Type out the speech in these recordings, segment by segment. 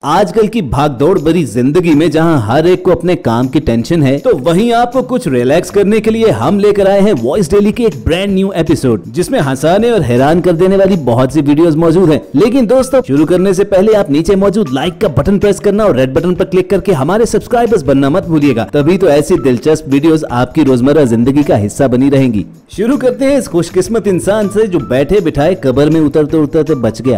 आजकल की भागदौड़ भरी जिंदगी में जहां हर एक को अपने काम की टेंशन है, तो वहीं आपको कुछ रिलैक्स करने के लिए हम लेकर आए हैं वॉइस डेली के एक ब्रांड न्यू एपिसोड, जिसमें हंसाने और हैरान कर देने वाली बहुत सी वीडियोस मौजूद हैं। लेकिन दोस्तों, शुरू करने से पहले आप नीचे मौजूद लाइक का बटन प्रेस करना और रेड बटन पर क्लिक करके हमारे सब्सक्राइबर्स बनना मत भूलिएगा। तभी तो ऐसी दिलचस्प वीडियोस आपकी रोजमर्रा जिंदगी का हिस्सा बनी रहेंगी। शुरू करते हैं इस खुशकिस्मत इंसान से जो बैठे बिठाए कब्र में उतरते उतरते बच गया।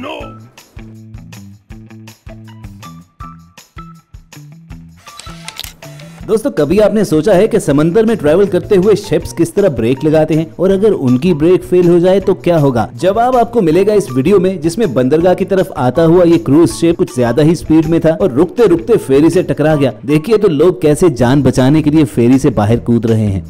दोस्तों, कभी आपने सोचा है कि समंदर में ट्रैवल करते हुए शिप्स किस तरह ब्रेक लगाते हैं और अगर उनकी ब्रेक फेल हो जाए तो क्या होगा? जवाब आपको मिलेगा इस वीडियो में, जिसमें बंदरगाह की तरफ आता हुआ ये क्रूज शिप कुछ ज्यादा ही स्पीड में था और रुकते रुकते फेरी से टकरा गया। देखिए तो लोग कैसे जान बचाने के लिए फेरी से बाहर कूद रहे हैं।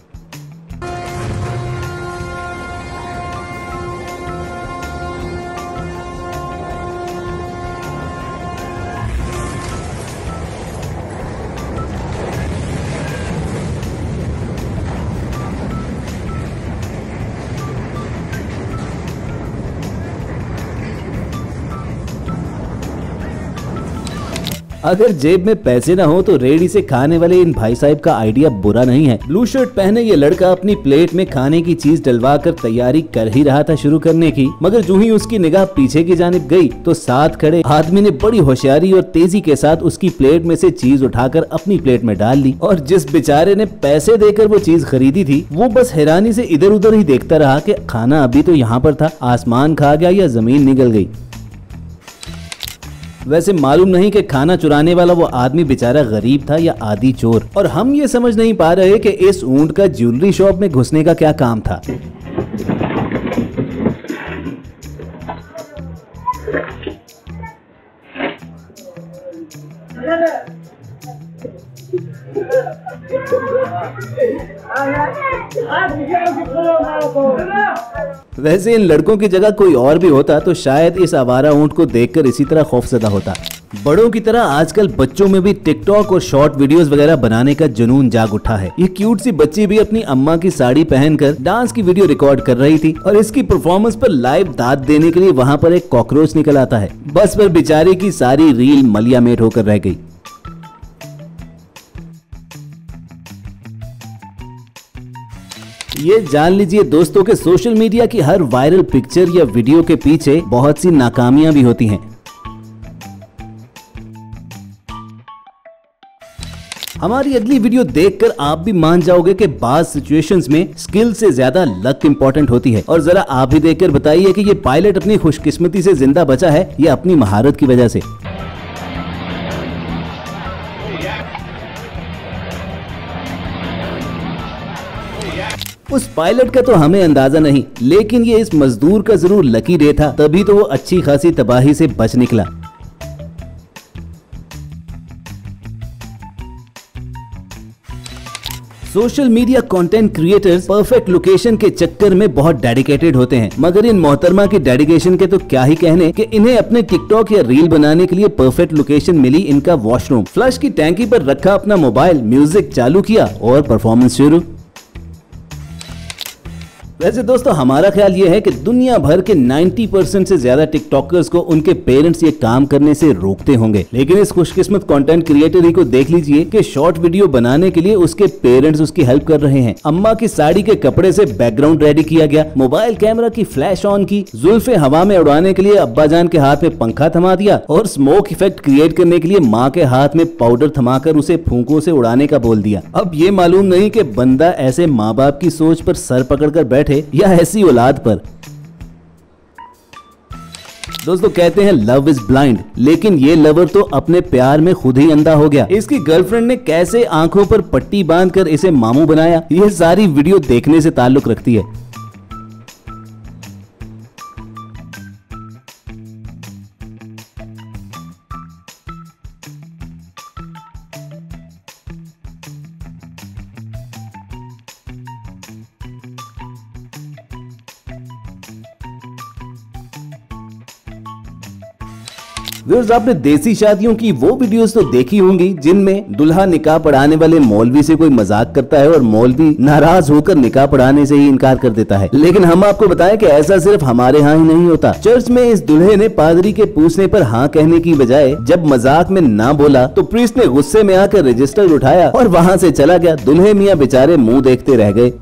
अगर जेब में पैसे ना हो तो रेडी से खाने वाले इन भाई साहब का आइडिया बुरा नहीं है। ब्लू शर्ट पहने ये लड़का अपनी प्लेट में खाने की चीज डलवा कर तैयारी कर ही रहा था शुरू करने की, मगर जो ही उसकी निगाह पीछे की जानिब गई तो साथ खड़े आदमी ने बड़ी होशियारी और तेजी के साथ उसकी प्लेट में से चीज उठाकर अपनी प्लेट में डाल ली। और जिस बेचारे ने पैसे देकर वो चीज खरीदी थी, वो बस हैरानी से इधर उधर ही देखता रहा कि खाना अभी तो यहाँ पर था, आसमान खा गया या जमीन निगल गई। वैसे मालूम नहीं कि खाना चुराने वाला वो आदमी बेचारा गरीब था या आदि चोर, और हम ये समझ नहीं पा रहे कि इस ऊंट का ज्वेलरी शॉप में घुसने का क्या काम था। वैसे इन लड़कों की जगह कोई और भी होता तो शायद इस आवारा ऊंट को देखकर इसी तरह खौफजदा होता। बड़ों की तरह आजकल बच्चों में भी टिकटॉक और शॉर्ट वीडियोस वगैरह बनाने का जुनून जाग उठा है। ये क्यूट सी बच्ची भी अपनी अम्मा की साड़ी पहनकर डांस की वीडियो रिकॉर्ड कर रही थी और इसकी परफॉर्मेंस पर लाइव दाद देने के लिए वहाँ पर एक कॉकरोच निकल आता है। बस पर बेचारी की सारी रील मलियामेट होकर रह गई। ये जान लीजिए दोस्तों के सोशल मीडिया की हर वायरल पिक्चर या वीडियो के पीछे बहुत सी नाकामियां भी होती हैं। हमारी अगली वीडियो देखकर आप भी मान जाओगे कि बाज सिचुएशंस में स्किल से ज्यादा लक इंपॉर्टेंट होती है। और जरा आप भी देखकर बताइए कि ये पायलट अपनी खुशकिस्मती से जिंदा बचा है या अपनी महारत की वजह से। उस पायलट का तो हमें अंदाजा नहीं, लेकिन ये इस मजदूर का जरूर लकी डे था, तभी तो वो अच्छी खासी तबाही से बच निकला। Social media content creators perfect location के चक्कर में बहुत डेडिकेटेड होते हैं, मगर इन मोहतरमा की डेडिकेशन के तो क्या ही कहने कि इन्हें अपने टिकटॉक या रील बनाने के लिए परफेक्ट लोकेशन मिली। इनका वॉशरूम, फ्लश की टैंकी पर रखा अपना मोबाइल, म्यूजिक चालू किया और परफॉर्मेंस शुरू। वैसे दोस्तों, हमारा ख्याल ये है कि दुनिया भर के 90% से ज्यादा टिकटॉकर्स को उनके पेरेंट्स ये काम करने से रोकते होंगे, लेकिन इस खुशकिस्मत कंटेंट क्रिएटर ही को देख लीजिए कि शॉर्ट वीडियो बनाने के लिए उसके पेरेंट्स उसकी हेल्प कर रहे हैं। अम्मा की साड़ी के कपड़े से बैकग्राउंड रेडी किया गया, मोबाइल कैमरा की फ्लैश ऑन की, जुल्फे हवा में उड़ाने के लिए अब्बा जान के हाथ में पंखा थमा दिया और स्मोक इफेक्ट क्रिएट करने के लिए माँ के हाथ में पाउडर थमाकर उसे फूंकों से उड़ाने का बोल दिया। अब ये मालूम नहीं कि बंदा ऐसे माँ बाप की सोच पर सर पकड़कर बैठे या ऐसी औलाद पर। दोस्तों, कहते हैं लव इज ब्लाइंड, लेकिन ये लवर तो अपने प्यार में खुद ही अंधा हो गया। इसकी गर्लफ्रेंड ने कैसे आंखों पर पट्टी बांधकर इसे मामू बनाया, ये सारी वीडियो देखने से ताल्लुक रखती है। व्यूअर्स, आपने देसी शादियों की वो वीडियोस तो देखी होंगी जिनमें दुल्हा निकाह पढ़ाने वाले मौलवी से कोई मजाक करता है और मौलवी नाराज होकर निकाह पढ़ाने से ही इनकार कर देता है। लेकिन हम आपको बताएं कि ऐसा सिर्फ हमारे यहाँ ही नहीं होता। चर्च में इस दूल्हे ने पादरी के पूछने पर हाँ कहने की बजाय जब मजाक में ना बोला तो प्रीस्ट ने गुस्से में आकर रजिस्टर उठाया और वहाँ से चला गया। दूल्हे मियाँ बेचारे मुंह देखते रह गए।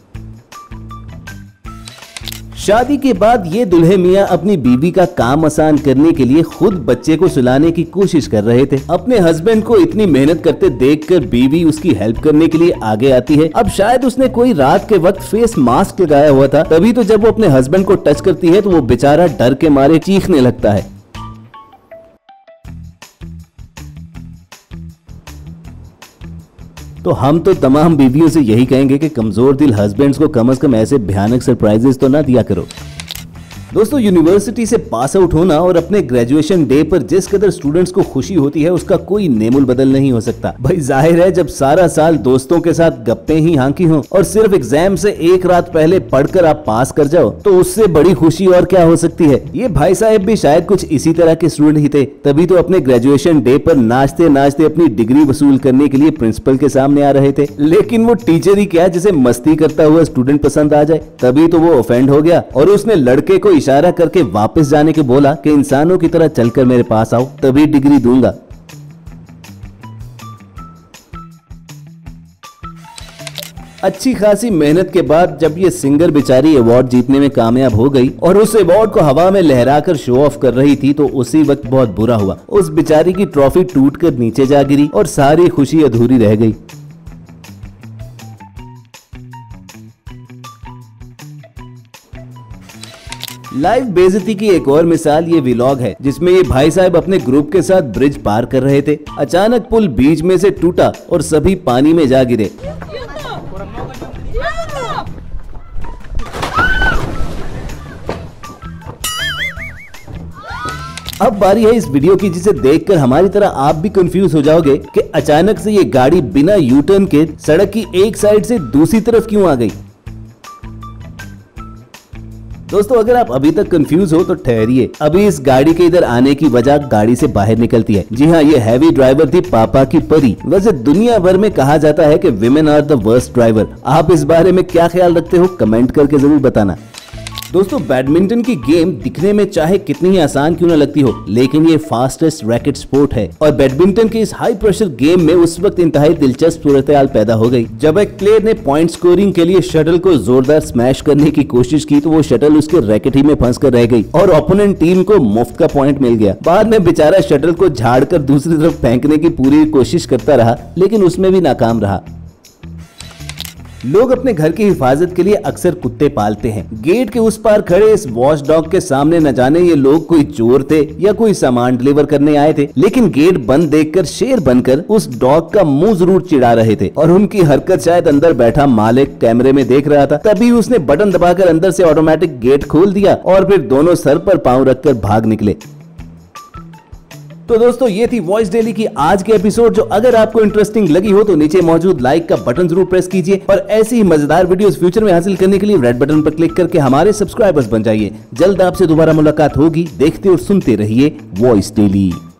शादी के बाद ये दुल्हे मियाँ अपनी बीवी का काम आसान करने के लिए खुद बच्चे को सुलाने की कोशिश कर रहे थे। अपने हस्बैंड को इतनी मेहनत करते देखकर बीवी उसकी हेल्प करने के लिए आगे आती है। अब शायद उसने कोई रात के वक्त फेस मास्क लगाया हुआ था, तभी तो जब वो अपने हस्बैंड को टच करती है तो वो बेचारा डर के मारे चीखने लगता है। तो हम तो तमाम बीवियों से यही कहेंगे कि कमजोर दिल हस्बैंड्स को कम से कम ऐसे भयानक सरप्राइजेस तो ना दिया करो। दोस्तों, यूनिवर्सिटी से पास आउट होना और अपने ग्रेजुएशन डे पर जिस कदर स्टूडेंट्स को खुशी होती है उसका कोई नेमुल बदल नहीं हो सकता। भाई जाहिर है, जब सारा साल दोस्तों के साथ गप्पे ही हांकी हों और सिर्फ एग्जाम से एक रात पहले पढ़कर आप पास कर जाओ तो उससे बड़ी खुशी और क्या हो सकती है। ये भाई साहब भी शायद कुछ इसी तरह के स्टूडेंट ही थे, तभी तो अपने ग्रेजुएशन डे पर नाचते नाचते अपनी डिग्री वसूल करने के लिए प्रिंसिपल के सामने आ रहे थे। लेकिन वो टीचर ही क्या जिसे मस्ती करता हुआ स्टूडेंट पसंद आ जाए, तभी तो वो ऑफेंड हो गया और उसने लड़के को इशारा करके वापस जाने के बोला कि इंसानों की तरह चलकर मेरे पास आओ, तभी डिग्री दूंगा। अच्छी खासी मेहनत के बाद जब ये सिंगर बेचारी अवार्ड जीतने में कामयाब हो गई और उस अवार्ड को हवा में लहराकर शो ऑफ कर रही थी तो उसी वक्त बहुत बुरा हुआ। उस बेचारी की ट्रॉफी टूटकर नीचे जा गिरी और सारी खुशी अधूरी रह गई। लाइव बेइज्जती की एक और मिसाल ये व्लॉग है जिसमें ये भाई साहब अपने ग्रुप के साथ ब्रिज पार कर रहे थे। अचानक पुल बीच में से टूटा और सभी पानी में जा गिरे। अब बारी है इस वीडियो की जिसे देखकर हमारी तरह आप भी कंफ्यूज हो जाओगे कि अचानक से ये गाड़ी बिना यू टर्न के सड़क की एक साइड से दूसरी तरफ क्यों आ गई। दोस्तों, अगर आप अभी तक कंफ्यूज हो तो ठहरिए, अभी इस गाड़ी के इधर आने की वजह गाड़ी से बाहर निकलती है। जी हाँ, ये हैवी ड्राइवर थी पापा की परी। वैसे दुनिया भर में कहा जाता है कि women are the worst driver. आप इस बारे में क्या ख्याल रखते हो, कमेंट करके जरूर बताना। दोस्तों, बैडमिंटन की गेम दिखने में चाहे कितनी ही आसान क्यों न लगती हो, लेकिन ये फास्टेस्ट रैकेट स्पोर्ट है और बैडमिंटन के इस हाई प्रेशर गेम में उस वक्त इंतहाई दिलचस्प सूरत-ए-हाल पैदा हो गई जब एक प्लेयर ने पॉइंट स्कोरिंग के लिए शटल को जोरदार स्मैश करने की कोशिश की तो वो शटल उसके रैकेट ही में फंस कर रह गई और ओपोनेंट टीम को मुफ्त का पॉइंट मिल गया। बाद में बेचारा शटल को झाड़कर दूसरी तरफ फेंकने की पूरी कोशिश करता रहा, लेकिन उसमें भी नाकाम रहा। लोग अपने घर की हिफाजत के लिए अक्सर कुत्ते पालते हैं। गेट के उस पार खड़े इस वॉच डॉग के सामने न जाने ये लोग कोई चोर थे या कोई सामान डिलीवर करने आए थे, लेकिन गेट बंद देखकर शेर बनकर उस डॉग का मुंह जरूर चिढ़ा रहे थे और उनकी हरकत शायद अंदर बैठा मालिक कैमरे में देख रहा था। तभी उसने बटन दबाकर अंदर से ऑटोमेटिक गेट खोल दिया और फिर दोनों सर पर पांव रखकर भाग निकले। तो दोस्तों, ये थी वॉइस डेली की आज के एपिसोड, जो अगर आपको इंटरेस्टिंग लगी हो तो नीचे मौजूद लाइक का बटन जरूर प्रेस कीजिए और ऐसी ही मजेदार वीडियोस फ्यूचर में हासिल करने के लिए रेड बटन पर क्लिक करके हमारे सब्सक्राइबर्स बन जाइए। जल्द आपसे दोबारा मुलाकात होगी। देखते और सुनते रहिए वॉइस डेली।